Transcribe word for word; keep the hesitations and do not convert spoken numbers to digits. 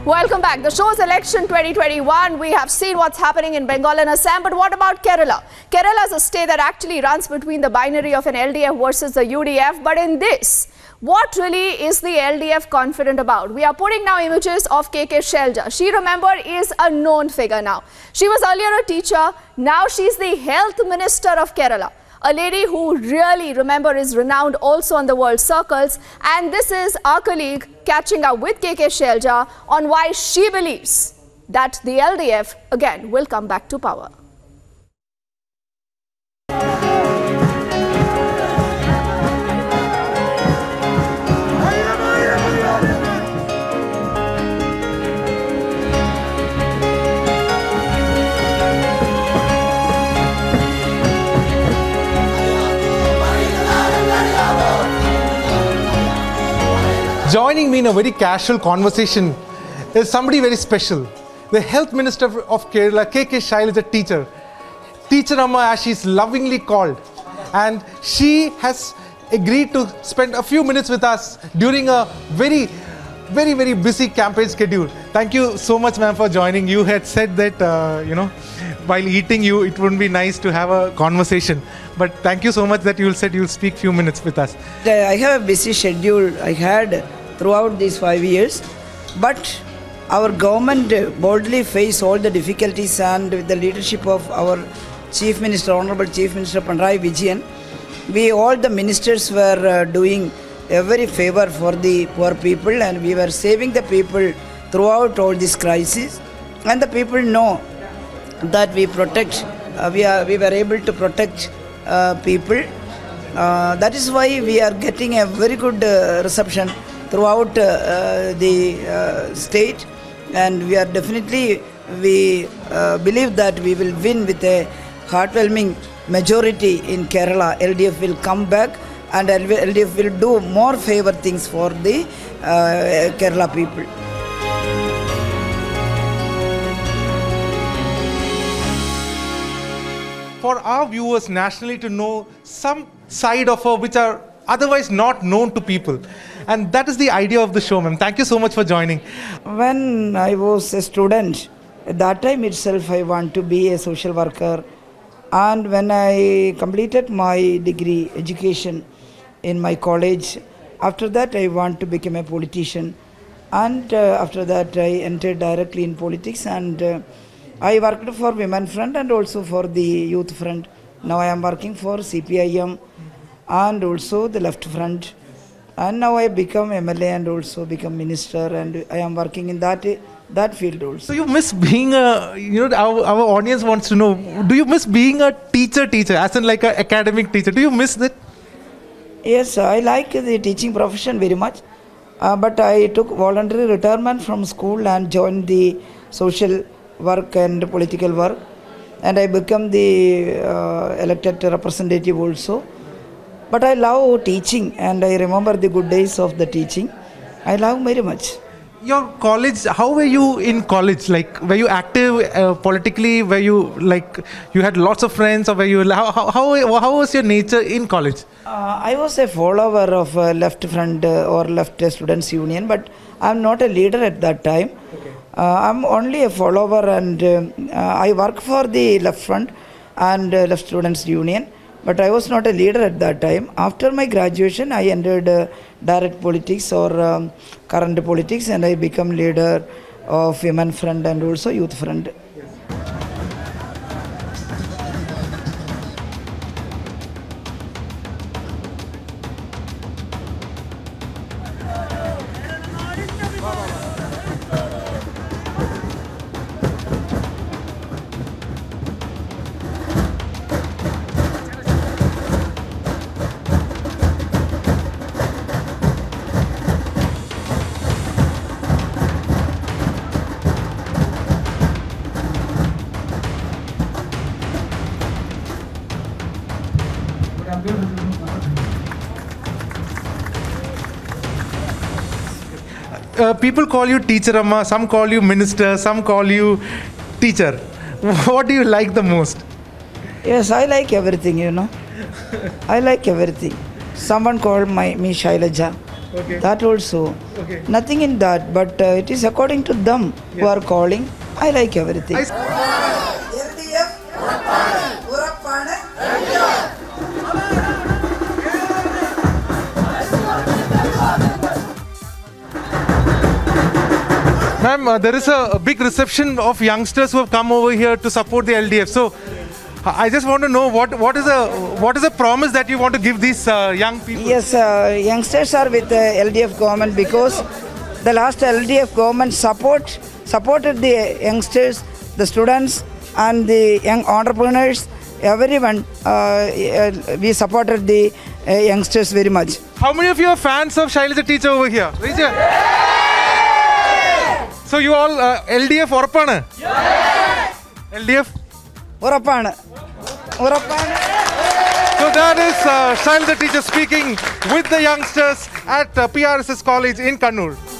Welcome back. The show's election twenty twenty-one. We have seen what's happening in Bengal and Assam, but what about Kerala? Kerala is a state that actually runs between the binary of an L D F versus the U D F. But in this, what really is the L D F confident about? We are putting now images of K K Shailja. She, remember, is a known figure now. She was earlier a teacher. Now she's the health minister of Kerala. A lady who really, remember, is renowned also on the world circles. And this is our colleague catching up with K K Shailja on why she believes that the L D F again will come back to power. Joining me in a very casual conversation is somebody very special. The Health Minister of Kerala, K K Shailja, is a teacher. Teacher Amma, as she's lovingly called. And she has agreed to spend a few minutes with us during a very, very, very busy campaign schedule. Thank you so much, ma'am, for joining. You had said that, uh, you know, while eating you, it wouldn't be nice to have a conversation. But thank you so much that you said you'll speak few minutes with us. I have a busy schedule I had throughout these five years, but our government boldly faced all the difficulties, and with the leadership of our Chief Minister, Honorable Chief Minister Pinarayi Vijayan, we all the ministers were uh, doing every favor for the poor people, and we were saving the people throughout all this crisis. And the people know that we protect, uh, we, are, we were able to protect uh, people. Uh, that is why we are getting a very good uh, reception throughout uh, uh, the uh, state, and we are definitely, we uh, believe that we will win with a heartwarming majority in Kerala. L D F will come back, and L D F will do more favor things for the uh, Kerala people. For our viewers nationally to know some side of her which are otherwise not known to people. And that is the idea of the show, ma'am. Thank you so much for joining. When I was a student, at that time itself I want to be a social worker. And when I completed my degree education in my college, after that I want to become a politician. And uh, after that I entered directly in politics, and uh, I worked for Women Front and also for the Youth Front. Now I am working for C P I M and also the Left Front. And now I become M L A and also become minister, and I am working in that that field also. So you miss being a, you know, our, our audience wants to know, do you miss being a teacher teacher, as in like an academic teacher? Do you miss that? Yes, I like the teaching profession very much. Uh, but I took voluntary retirement from school and joined the social work and political work. And I become the uh, elected representative also. But I love teaching, and I remember the good days of the teaching. I love very much. Your college, how were you in college? Like, were you active uh, politically? Were you like, you had lots of friends, or were you, how, how, how, how was your nature in college? Uh, I was a follower of uh, Left Front uh, or Left Students Union, but I'm not a leader at that time. Okay. Uh, I'm only a follower, and uh, uh, I work for the Left Front and uh, Left Students Union. But I was not a leader at that time. After my graduation, I entered uh, direct politics or um, current politics, and I become leader of Women Front and also Youth Front. Uh, people call you teacher amma, some call you minister, some call you teacher. What do you like the most? Yes, I like everything, you know. I like everything. Someone called my, me Shailaja, Okay. That also. Okay. Nothing in that, but uh, it is according to them who are calling. I like everything. I- Ma'am, uh, there is a, a big reception of youngsters who have come over here to support the L D F. So, uh, I just want to know what what is a what is a promise that you want to give these uh, young people? Yes, uh, youngsters are with the L D F government because the last L D F government support supported the youngsters, the students, and the young entrepreneurs. Everyone, uh, uh, we supported the uh, youngsters very much. How many of you are fans of Shaila the teacher over here? Raise your- So you all uh, L D F orapana? Yes. L D F? Urappan. Urappan. So that is uh, Shaila the teacher speaking with the youngsters at uh, P R S S College in Kannur.